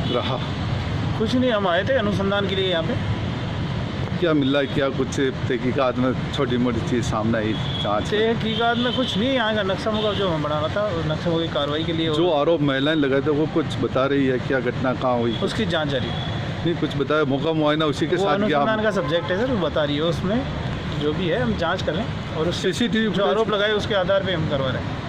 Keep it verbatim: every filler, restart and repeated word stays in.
रहा? कुछ नहीं, हम आए थे अनुसंधान के लिए यहाँ पे। क्या मिल रहा है, क्या कुछ तहकीकात में छोटी मोटी चीज़ सामने आई जाँच? तहकीकात में कुछ नहीं, यहाँ का नक्शा मुका जो हम बनाना था, नक्शा की कार्रवाई के लिए। जो आरोप महिलाएं लगाए थे वो कुछ बता रही है, क्या घटना कहाँ हुई? उसकी जाँच जारी है। नहीं कुछ बताया, मौका मुआयना उसी के साथ किया? अनुसंधान का सब्जेक्ट है सर, वो बता रही है, उसमें जो भी है हम जाँच कर लें और सीसीटीवी जो आरोप लगाए उसके आधार पर हम करवा रहे हैं।